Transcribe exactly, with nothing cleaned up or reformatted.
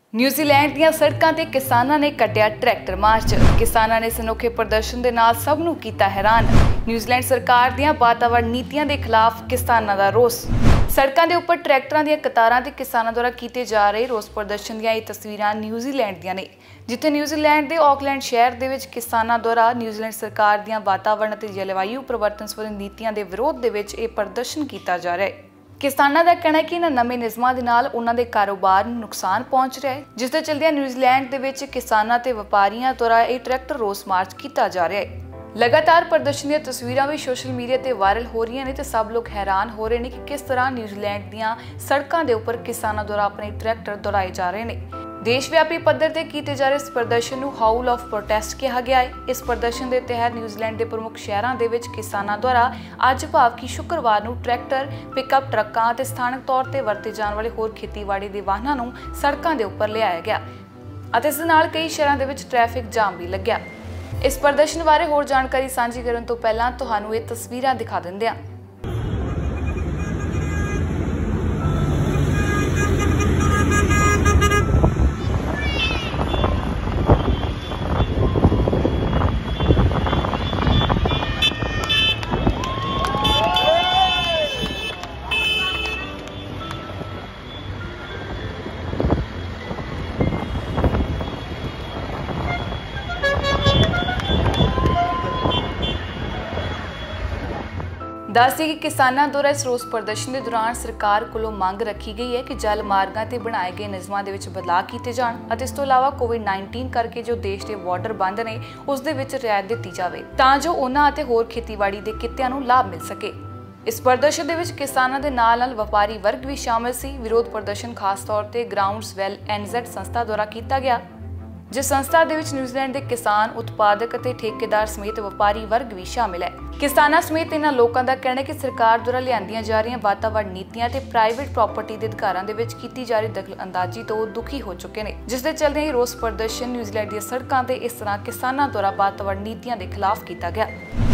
New Zealand ਦੀਆਂ ਸੜਕਾਂ ਤੇ ਕਿਸਾਨਾਂ ਨੇ ਕੱਢਿਆ ਟਰੈਕਟਰ ਮਾਰਚ। ਕਿਸਾਨਾਂ ਨੇ ਸਨੋਖੇ ਪ੍ਰਦਰਸ਼ਨ ਦੇ ਨਾਲ ਸਭ ਨੂੰ ਕੀਤਾ ਹੈਰਾਨ। ਨਿਊਜ਼ੀਲੈਂਡ ਸਰਕਾਰ ਦੀਆਂ ਵਾਤਾਵਰਣ ਨੀਤੀਆਂ ਦੇ ਖਿਲਾਫ ਕਿਸਾਨਾਂ ਦਾ ਰੋਸ। ਸੜਕਾਂ ਦੇ ਉੱਪਰ ਟਰੈਕਟਰਾਂ ਦੀਆਂ ਕਤਾਰਾਂ ਤੇ ਕਿਸਾਨਾਂ ਦੁਆਰਾ ਕੀਤੇ ਜਾ ਰਹੇ ਰੋਸ ਪ੍ਰਦਰਸ਼ਨ ਦੀਆਂ ਇਹ ਤਸਵੀਰਾਂ ਨਿਊਜ਼ੀਲੈਂਡ ਦੀਆਂ ਨੇ, ਜਿੱਥੇ ਨਿਊਜ਼ੀਲੈਂਡ ਦੇ ਆਕਲੈਂਡ ਸ਼ਹਿਰ ਦੇ ਵਿੱਚ ਕਿਸਾਨਾਂ ਦੁਆਰਾ ਨਿਊਜ਼ੀਲੈਂਡ ਸਰਕਾਰ ਦੀਆਂ ਵਾਤਾਵਰਣ ਅਤੇ ਜਲਵਾਯੂ ਪਰਿਵਰਤਨ ਸੰਬੰਧੀ ਨੀਤੀਆਂ ਦੇ ਵਿਰੋਧ ਦੇ ਵਿੱਚ ਇਹ ਪ੍ਰਦਰਸ਼ਨ ਕੀਤਾ ਜਾ ਰਿਹਾ ਹੈ। ਕਿਸਾਨਾਂ ਦਾ ਕਹਿਣਾ ਹੈ ਕਿ ਇਹਨਾਂ ਨਵੇਂ ਨਿਯਮਾਂ ਦੇ ਨਾਲ ਉਹਨਾਂ ਦੇ ਕਾਰੋਬਾਰ ਨੂੰ ਨੁਕਸਾਨ ਪਹੁੰਚ ਰਿਹਾ ਹੈ, ਜਿਸ ਦੇ ਚਲਦਿਆਂ ਨਿਊਜ਼ੀਲੈਂਡ ਦੇ ਵਿੱਚ ਕਿਸਾਨਾਂ ਤੇ ਵਪਾਰੀਆਂ ਦੁਆਰਾ ਇਹ ਟਰੈਕਟਰ ਰੋਸ ਮਾਰਚ ਕੀਤਾ ਜਾ ਰਿਹਾ ਹੈ। लगातार प्रदर्शन ਦੀਆਂ ਤਸਵੀਰਾਂ ਵੀ ਸੋਸ਼ਲ ਮੀਡੀਆ ਤੇ ਵਾਇਰਲ ਹੋ ਰਹੀਆਂ ਨੇ ਤੇ ਸਭ ਲੋਕ ਹੈਰਾਨ ਹੋ ਰਹੇ ਨੇ ਕਿ ਕਿਸ ਤਰ੍ਹਾਂ ਨਿਊਜ਼ੀਲੈਂਡ ਦੀਆਂ ਸੜਕਾਂ ਦੇ ਉੱਪਰ ਕਿਸਾਨਾਂ ਦੁਆਰਾ ਆਪਣੇ ਟਰੈਕਟਰ ਦੁਹਰਾਏ ਜਾ ਰਹੇ ਨੇ। ਦੇਸ਼ ਵਿਆਪੀ ਪੱਧਰ ਤੇ ਕੀਤੇ ਜਾ ਰਹੇ ਇਸ ਪ੍ਰਦਰਸ਼ਨ ਨੂੰ ਹਾਊਲ ਆਫ ਪ੍ਰੋਟੈਸਟ ਕਿਹਾ ਗਿਆ ਹੈ। ਇਸ ਪ੍ਰਦਰਸ਼ਨ ਦੇ ਤਹਿਤ ਨਿਊਜ਼ੀਲੈਂਡ ਦੇ ਪ੍ਰਮੁੱਖ ਸ਼ਹਿਰਾਂ ਦੇ ਵਿੱਚ ਕਿਸਾਨਾਂ ਦੁਆਰਾ ਅੱਜ ਭਾਵ ਕਿ ਸ਼ੁੱਕਰਵਾਰ ਨੂੰ ਟਰੈਕਟਰ, ਪਿਕਅਪ ਟਰੱਕਾਂ ਅਤੇ ਸਥਾਨਕ ਤੌਰ ਤੇ ਵਰਤੇ ਜਾਣ ਵਾਲੇ ਹੋਰ ਖੇਤੀਬਾੜੀ ਦੇ ਵਾਹਨਾਂ ਨੂੰ ਸੜਕਾਂ ਦੇ ਉੱਪਰ ਲਿਆਇਆ ਗਿਆ ਅਤੇ ਇਸ ਨਾਲ ਕਈ ਸ਼ਹਿਰਾਂ ਦੇ ਵਿੱਚ ਟ੍ਰੈਫਿਕ ਜਾਮ ਵੀ ਲੱਗਿਆ। इस प्रदर्शन बारे होर जानकारी सांझी करन तो पहलां तुहानूं ये तस्वीरां दिखा दिंदे हां। दस कि किसानों द्वारा इस रोस प्रदर्शन के दौरान सरकार कोलों मंग रखी गई है कि जल मार्गों से बनाए गए नियमों के बदलाव किए जान और इस तो इलावा कोविड नाइनटीन करके जो देश के बॉर्डर बंद ने उस दे विच रियायत दी जाए तां जो उन्हां ते होर खेतीबाड़ी के कित्तियां नूं लाभ मिल सके। इस प्रदर्शन दे विच किसानां दे नाल नाल व्यापारी वर्ग भी शामिल सी। विरोध प्रदर्शन खास तौर पर ग्राउंड्स वैल एनजेड संस्था द्वारा किया गया, जिस संस्था दे विच न्यूजीलैंड के किसान, उत्पादक और ठेकेदार समेत व्यापारी वर्ग भी शामिल है। किसानां समेत इन्हां लोकां दा कहना है कि सरकार द्वारा लिआंदियां जा रही वातावरण नीतियां ते प्राइवेट प्रॉपर्टी के अधिकारां दे विच कीती जा रही दखल अंदाजी तो दुखी हो चुके हैं, जिस दे चलदे ही रोस प्रदर्शन न्यूजीलैंड दी सड़कां ते इस तरह किसानां द्वारा वातावरण नीतियां के खिलाफ किया गया।